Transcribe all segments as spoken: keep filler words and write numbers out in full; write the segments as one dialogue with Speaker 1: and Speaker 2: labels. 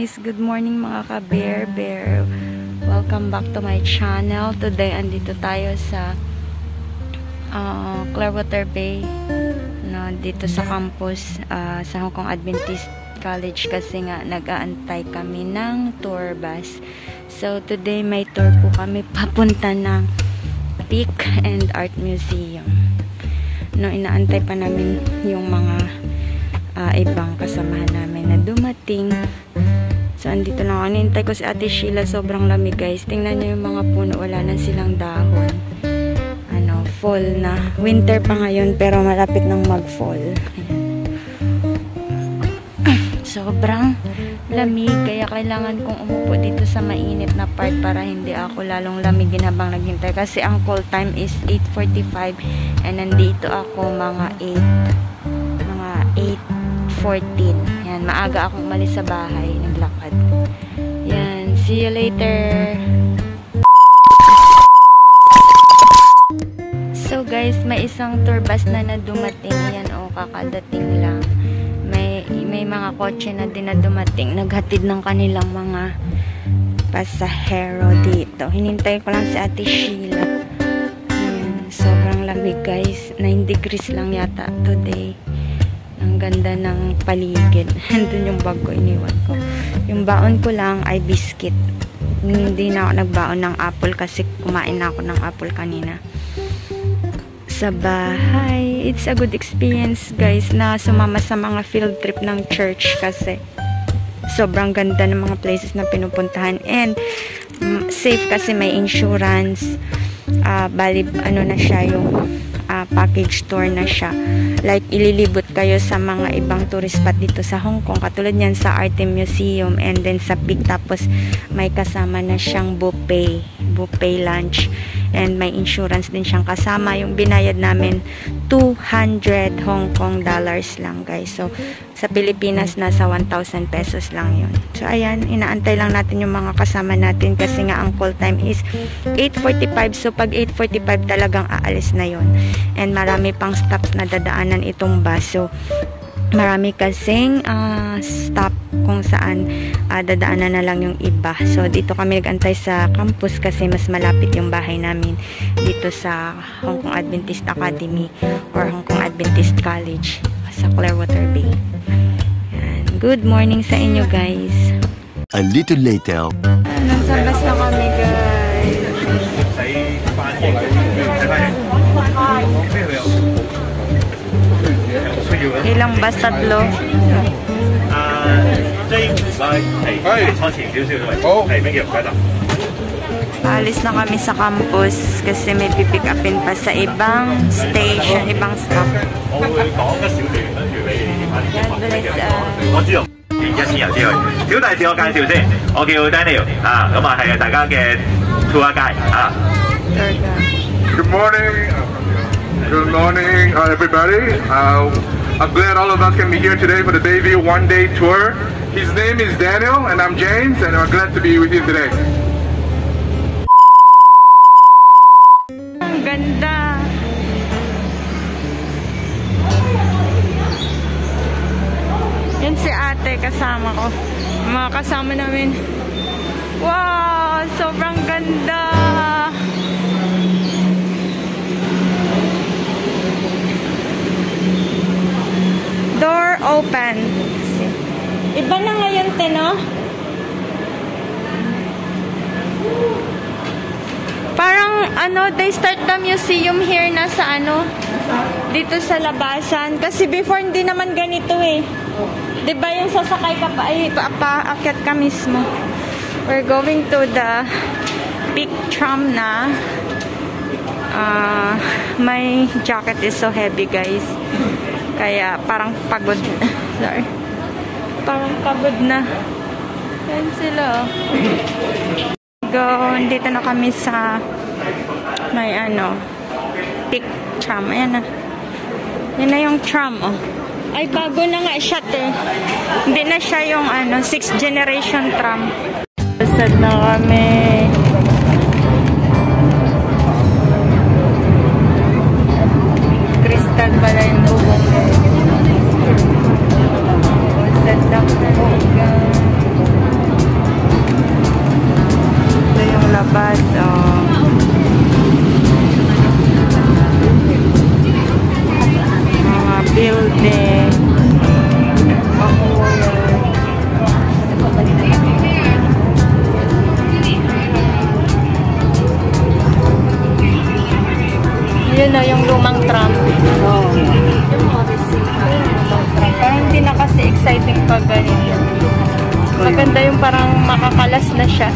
Speaker 1: guys! Good morning mga ka-bear bear. Welcome back to my channel. Today andito tayo sa uh, Clearwater Bay, no, dito sa campus uh, sa Hong Kong Adventist College kasi nga nag-aantay kami ng tour bus. So today may tour po kami papunta ng Peak and Art Museum. No, inaantay pa namin yung mga Uh, ibang kasamahan namin na dumating. So andito lang ako, nintay ko si Ate Sheila. Sobrang lamig guys, tingnan nyo yung mga puno, wala na silang dahon. Ano, fall na, winter pa ngayon pero malapit nang mag fall. Sobrang lamig, kaya kailangan kong umupo dito sa mainit na part para hindi ako lalong lamigin habang naghintay, kasi ang call time is eight forty-five and nandito ako mga eight fourteen. Yan, maaga akong umalis sa bahay, naglakad. Yan, see you later. So guys, may isang tour bus na na dumating. Yan, o, oh, kakadating lang. May, may mga kotse na din na dumating. Naghatid ng kanilang mga pasahero dito. Hinintay ko lang si Ate Sheila. Yan, sobrang lamig guys. nine degrees lang yata today. Ang ganda ng paligid. Andun yung bag ko, iniwan ko. Yung baon ko lang ay biscuit. Hindi na ako nagbaon ng apple kasi kumain na ako ng apple kanina. Sa bahay, it's a good experience guys na sumama sa mga field trip ng church kasi sobrang ganda ng mga places na pinupuntahan and um, safe kasi may insurance. Uh, bali, ano na siya yung uh, package tour na siya. Like, ililibot kayo sa mga ibang tourist spot dito sa Hong Kong. Katulad niyan sa Art Museum and then sa Peak. Tapos, may kasama na siyang buffet. Buffet lunch. And may insurance din siyang kasama. Yung binayad namin, two hundred Hong Kong dollars lang, guys. So, sa Pilipinas, nasa one thousand pesos lang yun. So, ayan, inaantay lang natin yung mga kasama natin kasi nga ang call time is eight forty-five. So, pag eight forty-five talagang aalis na yun. And marami pang stops na dadaanan itong bus. So, marami kasing uh, stop kung saan uh, dadaanan na lang yung iba. So, dito kami nag-antay sa campus kasi mas malapit yung bahay namin dito sa Hong Kong Adventist Academy or Hong Kong Adventist College sa Clearwater Bay. Yan. Good morning sa inyo guys.
Speaker 2: A little later.
Speaker 1: Nasa bus na kami guys. Ilang bus? Tatlo? Paalis na kami sa campus kasi may pipick upin pa sa ibang station, ibang stop. God bless us.
Speaker 3: 一先由之去，小弟自我介紹先，我叫 Daniel 啊，咁啊係大家嘅 tour guide 啊。
Speaker 4: Good morning, good morning, uh, everybody. Uh, I'm glad all of us can be here today for the Bayview one-day tour. His name is Daniel, and I'm James, and I'm glad to be with you today.
Speaker 1: Ang ganda. Yan si ate, kasama ko. Mga kasama namin. Wow! Sobrang ganda! Door open. Iba na ngayon, te, no? Parang, ano, they start the museum here na sa, ano, dito sa labasan. Kasi before, hindi naman ganito, eh. Diba yung sasakay ka pa, ay, paakyat ka mismo. We're going to the Peak tram na. Uh, my jacket is so heavy, guys. Kaya parang pagod. Sorry. Parang pagod na. Yan sila. Go. Dito na kami sa may ano Peak tram. Ayan na. Yan na yung tram, oh. Ay, bago na nga siya, eh. Hindi na siya yung ano, sixth generation tram. Sad na kami. Crystal pala yung bubong. Sad na kami. bus. Oh. Mga building. Yun na yung lumang tram.
Speaker 5: Oo.
Speaker 1: Parang hindi na kasi exciting pag ganyan. Maganda yung parang makakalas na siya.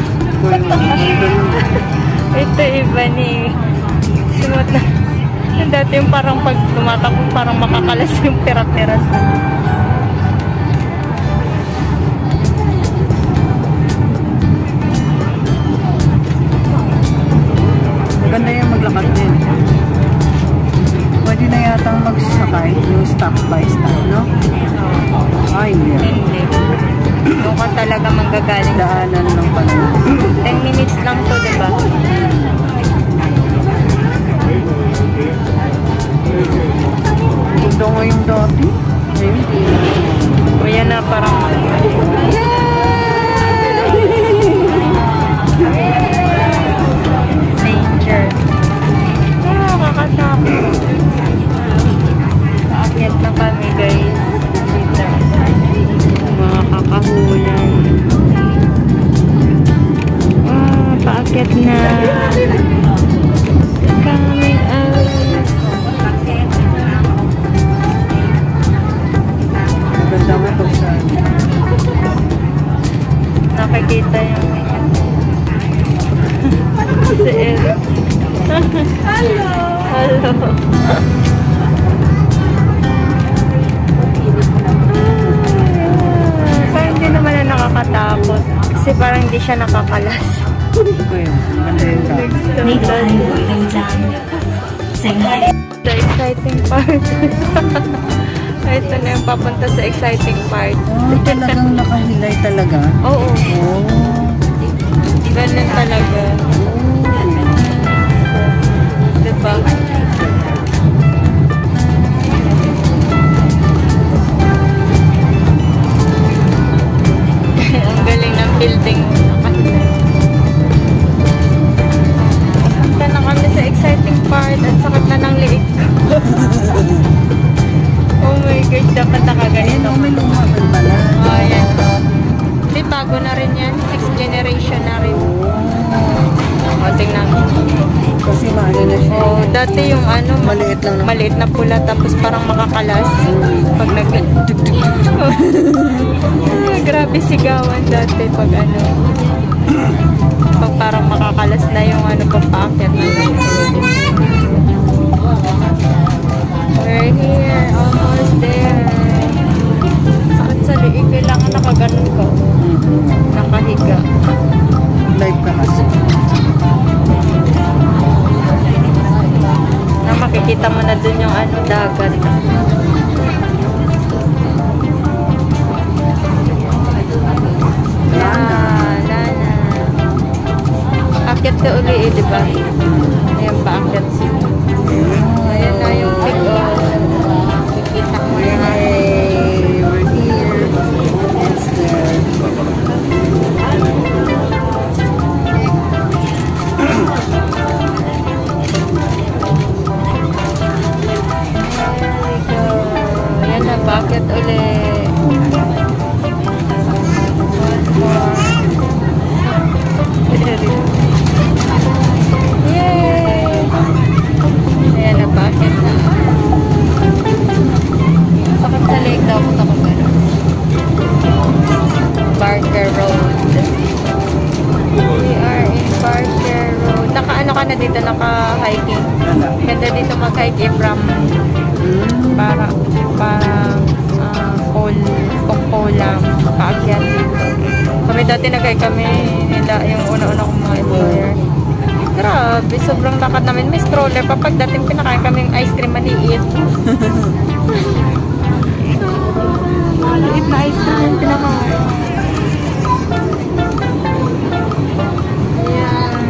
Speaker 1: Ito iba ni sunod na. Yung dati yung parang pag tumatakbo parang makakalas yung pera-peras.
Speaker 5: Maganda yung maglakad din. Pwede na yatang magsakay yung stop by stop, no? Ay, hindi.
Speaker 1: Hindi. Doon ka talaga manggagaling.
Speaker 5: Daanan lang pala.
Speaker 1: ten minutes lang to, diba?
Speaker 5: Ito nga yung dati. Ayun.
Speaker 1: O yan na parang... Danger. Ah, kakatakot. Aakyat na kami, guys. Dito. Mga kakahulan. Ah, paakyat na. Coming out.
Speaker 5: Maganda nga ito sa...
Speaker 1: Nakikita yung si Eric. Hello! Hello! Parang hindi naman na nakakatakot. Kasi parang hindi siya nakakalas.
Speaker 5: Ito yun. Maganda yung dati.
Speaker 1: The exciting part. Ito na yung papunta sa exciting part.
Speaker 5: Oh, talagang nakahilay talaga.
Speaker 1: Oo.
Speaker 5: Oh.
Speaker 1: Ganun talaga. Diba? Ang galing ng building. Punta na kami sa exciting part at sakit na ng liig. Oh my gosh, dapat nakaganito.
Speaker 5: Ayun, may lumaban pala.
Speaker 1: Oh, yan. Hindi, bago na rin yan. Sixth generation na rin. O, tingnan.
Speaker 5: Kasi maano na siya.
Speaker 1: Oh, dati yung ano,
Speaker 5: Maliit lang na-
Speaker 1: maliit na pula, tapos parang makakalas. Pag nag... Ah, grabe sigawan dati pag ano. Pag parang makakalas na yung ano, pagpaakyat na we're here, almost there. Sakit sa liig, kailangan nakaganon ko. Nakahiga.
Speaker 5: Live ka kasi.
Speaker 1: Na makikita mo na dun yung ano, dagat. Ah, lana. Akit ka uli eh, diba? Ayan pa, akit siya. Ayan na yung pig, oh. Kikita mo na.
Speaker 5: Yay! We're here. It's there.
Speaker 1: There we go. Ayan na, bakit uli? One more. Yay! Ayan na, bakit na? Sakit sa leg daw ako ako gano'n. Barker Road. We are in Barker Road. Naka-ano ka na dito? Naka-hiking. Ganda dito mag-hike from para parang uh, coal, Pongkolam, makaakyat dito. Kami dati nag-hike kami nila yung una-una kong mga employer. Grabe, sobrang lakad namin. May stroller pa. Pagdating pinakain kami yung ice cream maliit. Maliit na ice cream yung pinakain. Ayan.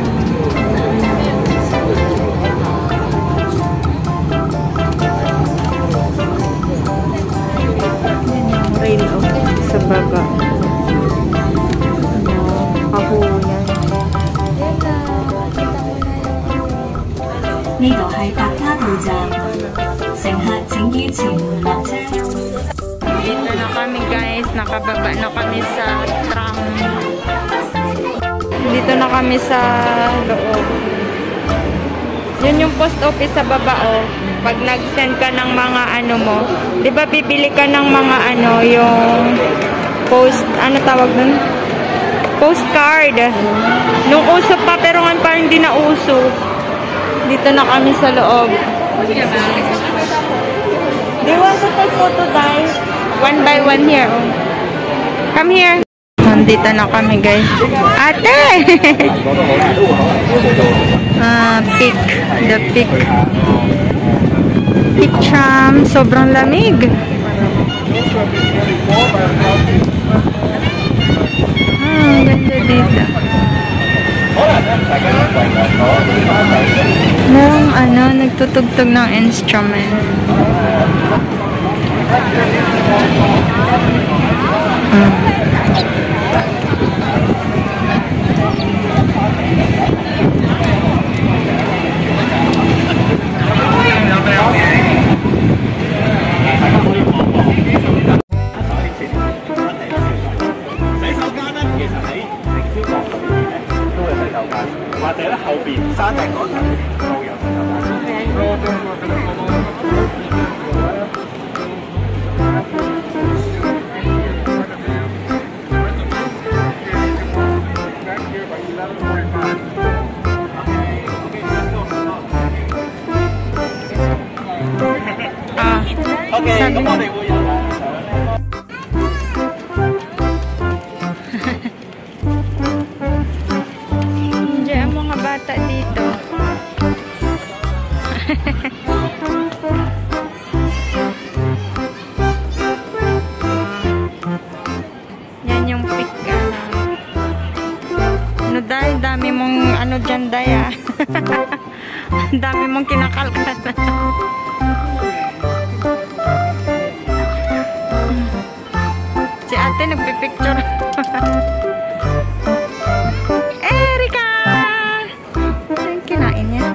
Speaker 1: Yan yung rail of sa baba. Ano, kahuyan. Yan na.
Speaker 6: 呢度係白加道站，乘客請於前門落車。
Speaker 1: Dito na kami guys, nakababa na kami sa tram. Dito na kami sa loob. Yun yung post office sa baba oh. Pag nag-send ka ng mga ano mo, di ba bibili ka ng mga ano, yung post, ano tawag nun? Postcard. Nung uso pa, pero ngayon parang hindi na uso. Dito na kami sa loob. Do you want to take photo, guys? One by one here. Oh. Come here. Nandito na kami, guys. Ate! Ah, peak. The peak. Peak tram. Sobrang lamig. Ah, ang ganda dito. Merong ano, nagtutugtog ng instrument. Hmm.
Speaker 3: Okay,咁我哋會有啦。
Speaker 1: Hindi ang mga bata dito. Yan yung pick ano. Ano dahil dami mong ano dyan daya. Dami mong kinakalkal. Si ate nagpipicture. Erika! Ang kinain niya.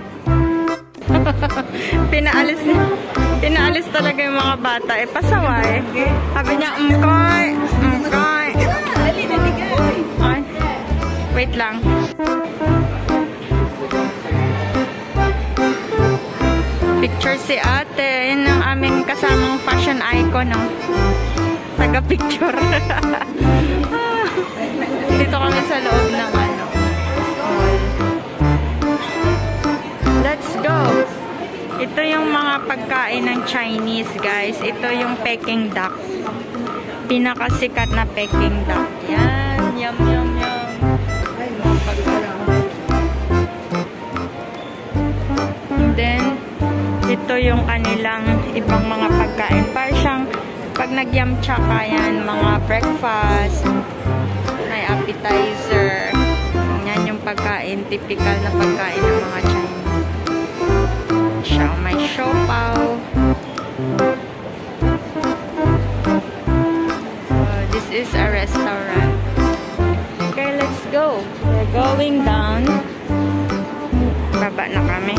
Speaker 1: Pinaalis niya. Pinaalis talaga yung mga bata. Eh, pasaway. Sabi niya, umkoy, umkoy. Ay, wait lang. Picture si ate. Yun ang aming kasamang fashion icon, no? Taga-picture. Dito kami sa loob ng ano. Let's go! Ito yung mga pagkain ng Chinese, guys. Ito yung Peking duck. Pinakasikat na Peking duck. Yan. Yum, yum, yum. And then, ito yung kanilang ibang mga pagkain. Parang siyang pag nag-yamcha ka yan, mga breakfast, may appetizer. Yan yung pagkain, typical na pagkain ng mga Chinese. Siya, may siopaw. Uh, this is a restaurant. Okay, let's go. We're going down. Baba na kami.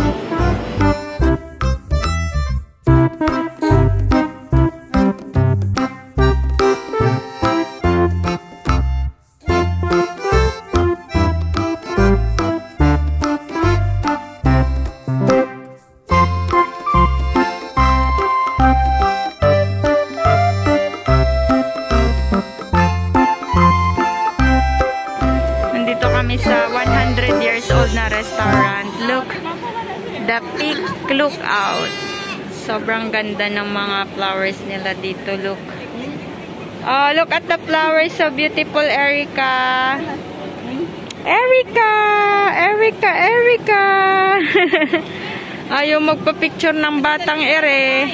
Speaker 1: Sa one hundred years old na restaurant. Look, the peak lookout. Sobrang ganda ng mga flowers nila dito. Look. Oh, look at the flowers. So beautiful, Erica. Erica! Erica! Erica! Ayaw magpa-picture ng batang ere.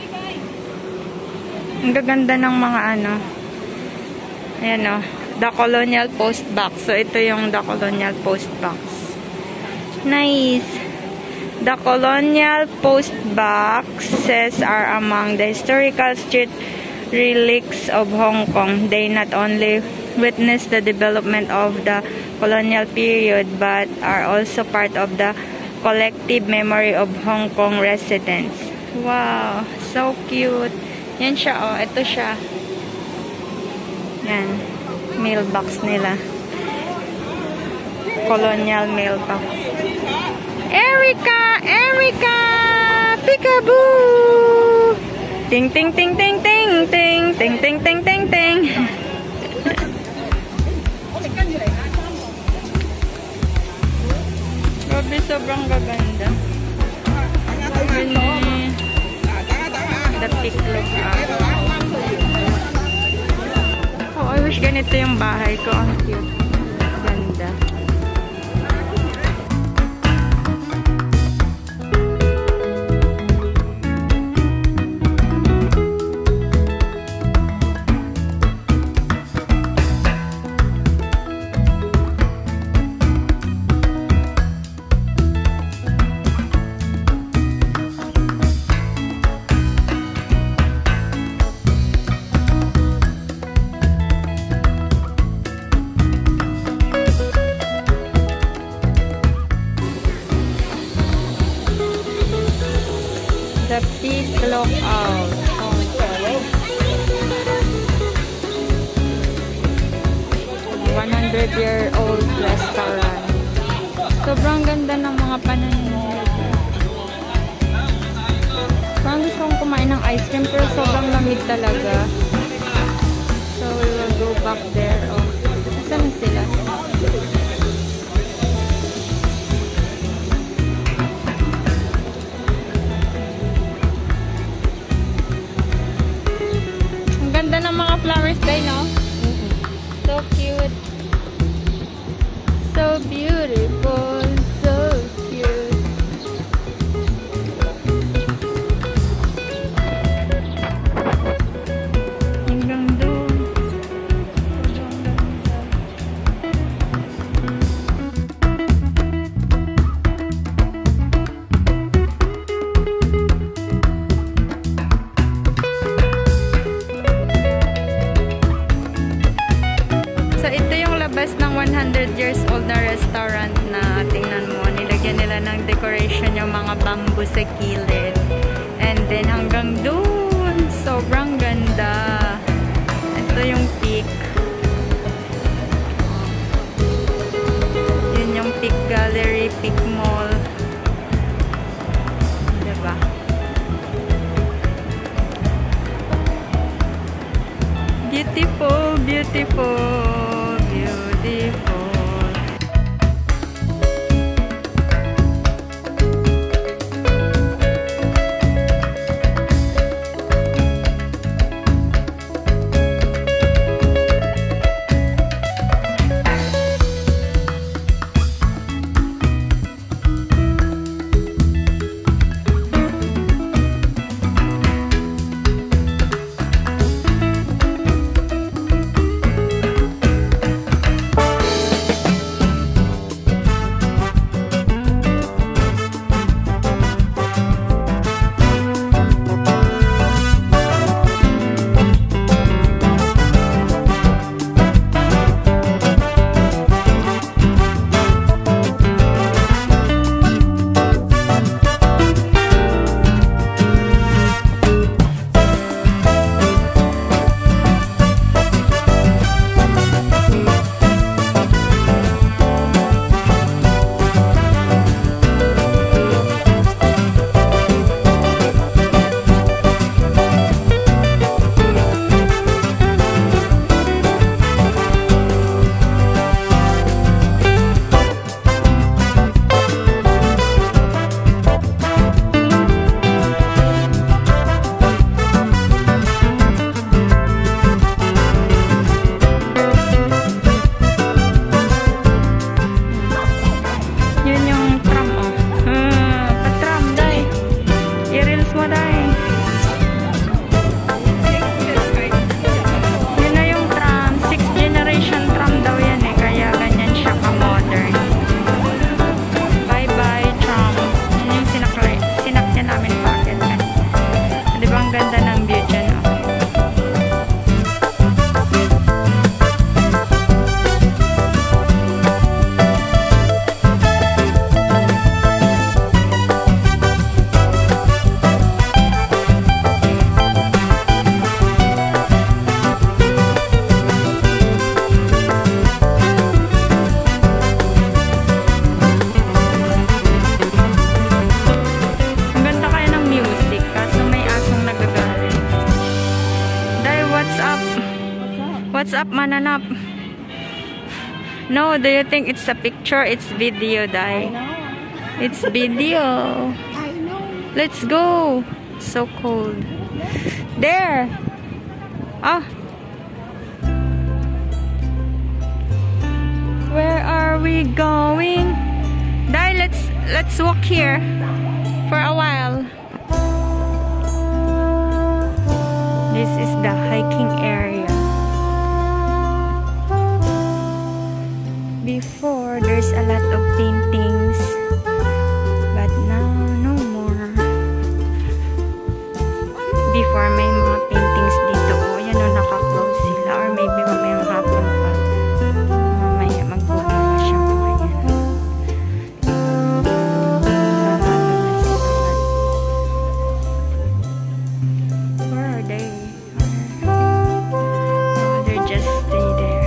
Speaker 1: Ang gaganda ng mga ano. Ayan o. Oh. The Colonial Post Box. So, ito yung The Colonial Post Box. Nice. The Colonial Post Boxes are among the historical street relics of Hong Kong. They not only witness the development of the colonial period, but are also part of the Collective Memory of Hong Kong Residents. Wow, so cute. Yan siya, oh. Ito siya. Yan. Mailbox nila. Colonial mailbox. Erica! Erica! Peekaboo! Ting ting ting ting ting ting ting ting ting ting ting. Grabe, sobrang gaganda. Ini the peak look out. Oh, I wish ganito yung bahay ko. Ang cute. Ganda. The Peak Lookout. one hundred year old restaurant. Sobrang ganda ng mga pananim. Parang gusto kong kumain ng ice cream pero sobrang lamig talaga. So we will go back there. Oh, saan sila? Ganda ng mga flowers day, no? Mm-hmm. So cute. So beautiful. So cute. Hanggang doon. So, ito yung labas ng one hundred years old na restaurant na tingnan mo. Nilagyan nila ng decoration yung mga bamboo sa kilid. And then, hanggang doon. Sobrang ganda. Ito yung peak. Yun yung Peak Gallery, Peak Mall. Diba? Beautiful, beautiful, beautiful. up, mananap? No, do you think it's a picture? It's video, Dai. It's video.
Speaker 5: I know.
Speaker 1: Let's go. So cold. There. Ah. Where are we going? Dai, let's let's walk here for a while. This is the hiking area. Before, there's a lot of paintings, but now no more. Before, may mga paintings dito. O, yan o, naka-close sila. Or maybe mamayang hapon pa. Mamaya magbuhay na siya mamaya. Where are they? Oh, they're just stay there.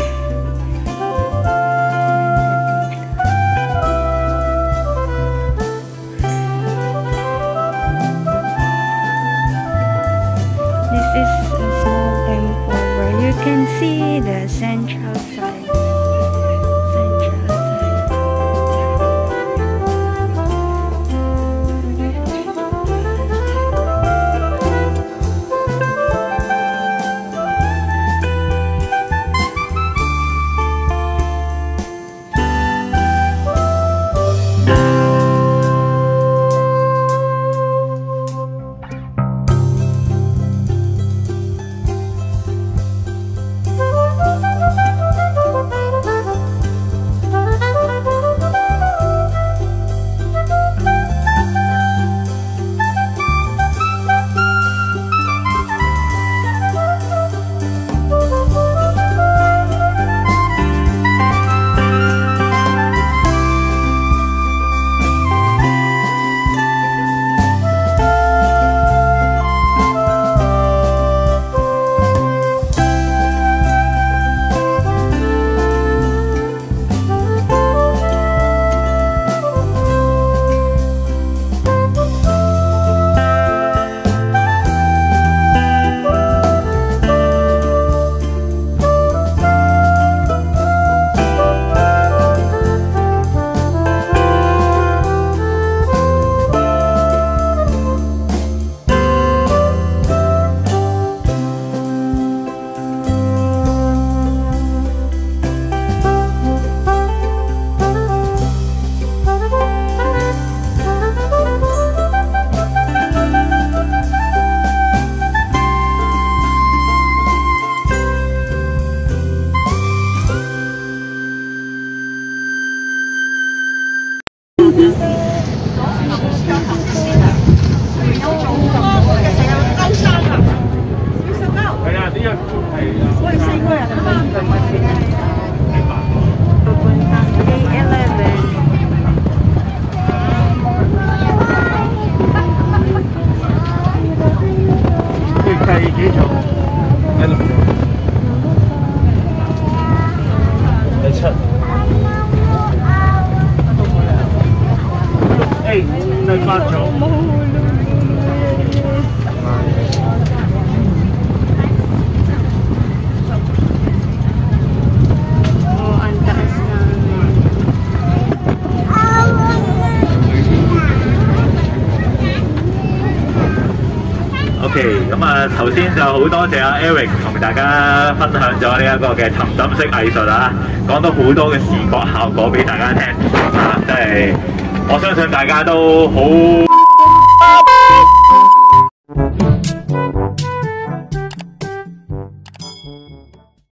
Speaker 1: This is a small temple where you can see the central side. Central side. Papuntang day eleven. Oh, ang taas namin.
Speaker 3: OK， 咁啊，頭先就好多謝阿 Eric 同大家分享咗呢一個嘅沉浸式藝術啊，講到好多嘅視覺效果俾大家聽啊，真係我相信大家都好。